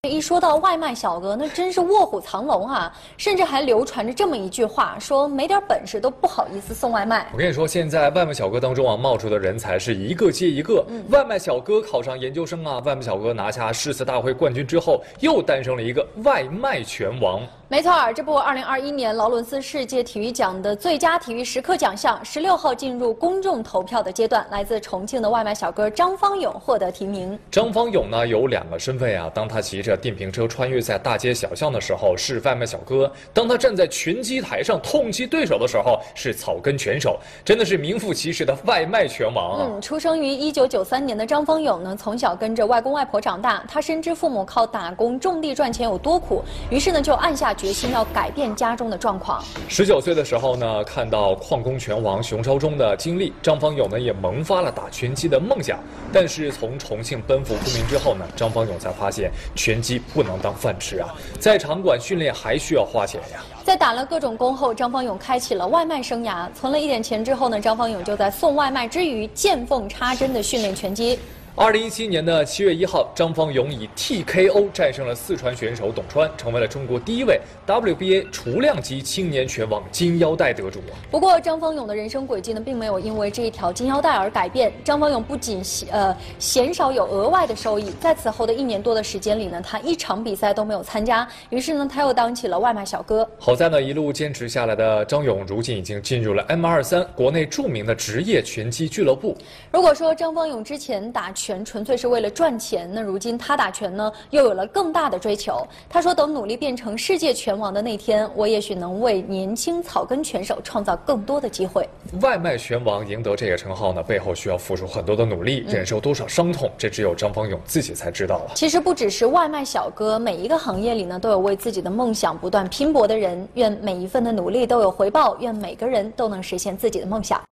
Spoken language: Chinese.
一说到外卖小哥，那真是卧虎藏龙啊！甚至还流传着这么一句话，说没点本事都不好意思送外卖。 我跟你说，现在外卖小哥当中啊，冒出的人才是一个接一个。外卖小哥考上研究生啊，外卖小哥拿下诗词大会冠军之后，又诞生了一个外卖拳王。 没错，这部2021年劳伦斯世界体育奖的最佳体育时刻奖项，16号进入公众投票的阶段，来自重庆的外卖小哥张方勇获得提名。 张方勇呢有2个身份呀，当他骑着电瓶车穿越在大街小巷的时候是外卖小哥，当他站在拳击台上痛击对手的时候是草根拳手，真的是名副其实的外卖拳王啊！ 出生于1993年的张方勇呢，从小跟着外公外婆长大，他深知父母靠打工种地赚钱有多苦，于是呢就暗下决心要改变家中的状况。 19岁的时候呢，看到矿工拳王熊超忠的经历，张方勇呢也萌发了打拳击的梦想。但是从重庆奔赴昆明之后呢，张方勇才发现拳击不能当饭吃啊，在场馆训练还需要花钱呀。 在打了各种工后，张方勇开启了外卖生涯。存了一点钱之后呢，张方勇就在送外卖之余见缝插针地训练拳击。 2017年的7月1号，张方勇以 TKO 战胜了四川选手董川，成为了中国第一位 WBA 雏量级青年拳王金腰带得主。 不过，张方勇的人生轨迹呢，并没有因为这一条金腰带而改变。张方勇不仅鲜少有额外的收益，在此后的1年多的时间里呢，他一场比赛都没有参加。于是呢，他又当起了外卖小哥。 好在呢，一路坚持下来的张勇，如今已经进入了 M23国内著名的职业拳击俱乐部。 如果说张方勇之前打拳纯粹是为了赚钱，那如今他打拳呢，又有了更大的追求。他说，等努力变成世界拳王的那天，我也许能为年轻草根拳手创造更多的机会。 外卖拳王赢得这个称号呢，背后需要付出很多的努力，忍受多少伤痛，这只有张方勇自己才知道了。 其实不只是外卖小哥，每一个行业里呢，都有为自己的梦想不断拼搏的人。愿每一份的努力都有回报，愿每个人都能实现自己的梦想。